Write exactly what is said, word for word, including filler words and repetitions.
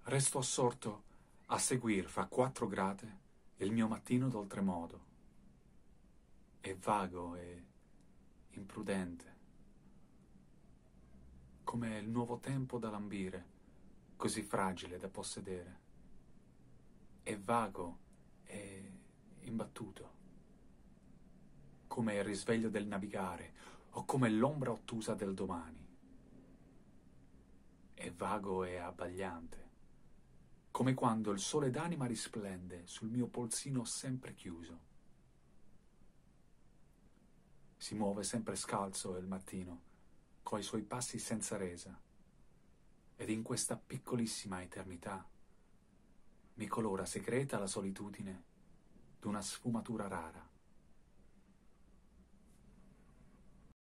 Resto assorto a seguir fra quattro grate il mio mattino d'oltremodo. È vago e imprudente, come il nuovo tempo da lambire, così fragile da possedere. È vago e imbattuto, come il risveglio del navigare o come l'ombra ottusa del domani. È vago e abbagliante, come quando il sole d'anima risplende sul mio polsino sempre chiuso. Si muove sempre scalzo il mattino, coi suoi passi senza resa, ed in questa piccolissima eternità mi colora segreta la solitudine d'una sfumatura rara.